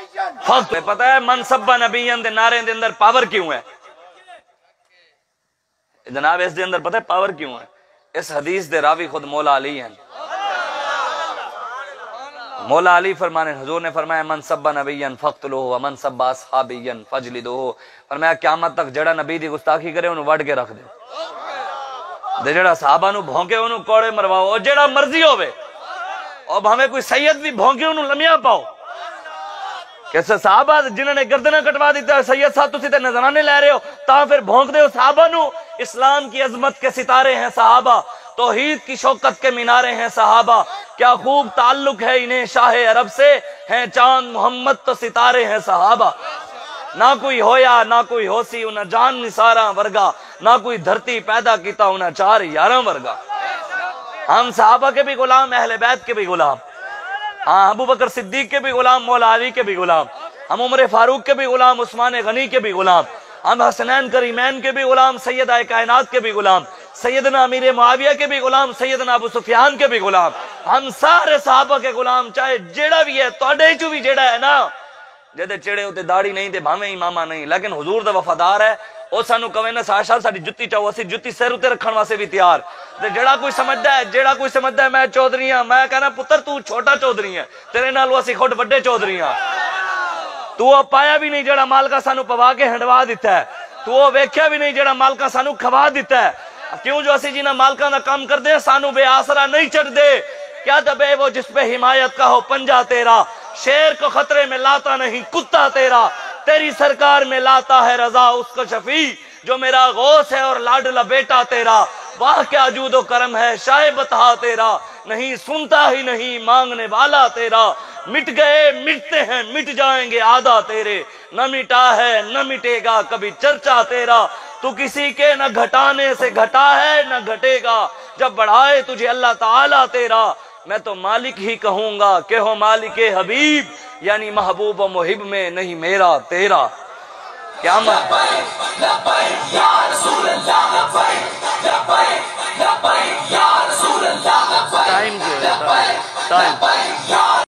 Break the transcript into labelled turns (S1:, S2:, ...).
S1: فقط پتہ ہے منصب نبیین دے نعرے دے اندر پاور کیوں ہے جناب؟ اس دے اندر پتہ ہے پاور کیوں ہے؟ اس حدیث دے راوی خود مولا علی ہیں۔ مولا علی فرمانے حضور نے فرمایا من سب نبیین فقتلوہ ومن سب اصحابین فجلدوہ، فرمایا قیامت تک جڑا نبی دی گستاخی کرے انہوں وڈ کے رکھ دے، جڑا صحابہ نو بھونکے انہوں کوڑے مرواؤ، اور جڑا مرضی ہوئے اور ہمیں کوئی سید بھی بھونکے انہوں لمیا پاؤ۔ کیسے صحابہ جنہوں نے گردنہ کٹوا دیتا ہے سید صاحب تسی تے نظرانے لے رہے ہو تا پھر بھونک دے ہو صحابہ نو؟ اسلام کی عظمت کے ستارے ہیں صحابہ، توحید کی شوکت کے مینارے ہیں صحابہ، کیا خوب تعلق ہے انہیں شاہ عرب سے، ہیں چاند محمد تو ستارے ہیں صحابہ۔ نہ کوئی ہویا نہ کوئی ہوسی انہیں جان نثاراں ورگا، نہ کوئی دھرتی پیدا کیتا انہیں چار یاراں ورگا۔ ہم صحابہ کے بھی غلام، اہل بیت کے بھی غلام، ہاں ابو بکر صدیق کے بھی غلام، مولا علی کے بھی غلام، ہم عمر فاروق کے بھی غلام، عثمان غنی کے بھی غلام، ہم حسنین کریمین کے بھی غلام، سیدہ کائنات کے بھی غلام، سیدنا امیر معاویہ کے بھی غلام، سیدنا ابو سفیان کے بھی غلام، ہم سارے صحابہ کے غلام، چاہے جیڑا بھی ہے توڑے چو بھی جیڑا ہے نا جدے چڑے ہوتے داڑھی نہیں تے بھاویں امامہ نہیں لیکن حضور دا وفادار ہے، او سانو کہے نا ساشا ساڈی جُتی چاہو اسی جُتی سر اتے رکھن واسطے بھی تیار۔ تے جڑا کوئی سمجھدا ہے میں چودھری ہاں، میں کہنا پتر تو چھوٹا چودھری ہے، تیرے نالوں اسی خود بڑے چودھری ہاں۔ تو پایا بھی نہیں جڑا مالکا سانو پوا کے ہنڈوا دیتا ہے، تو ویکھیا بھی نہیں جڑا مالکا سانو کھوا دیتا ہے۔ کیوں جو اسی جنہ مالکا نہ کام کر دے سانو بے آسرا نہیں چڑھ دے، کیا دبے وہ جس پہ حمایت کا ہو پنجا تیرا، شیر کو خطرے میں لاتا نہیں کتا تیرا، تیری سرکار میں لاتا ہے رضا اس کا شفیع جو میرا غوث ہے اور لاڈلا بیٹا تیرا، واہ کیا جود و کرم ہے شاہ بتا تیرا، نہیں سنتا ہی نہیں مانگنے والا تیرا، مٹ گئے مٹتے ہیں مٹ جائیں گے آدھا تیرے، نہ مٹا ہے نہ مٹے گا کبھی چرچا تیرا، تو کسی کے نہ گھٹانے سے گھٹا ہے نہ گھٹے گا، جب بڑھائے تجھے اللہ تعالیٰ تیرا، میں تو مالک ہی کہوں گا کہ ہو مالک حبیب، یعنی محبوب و محب میں نہیں میرا تیرا۔ کیا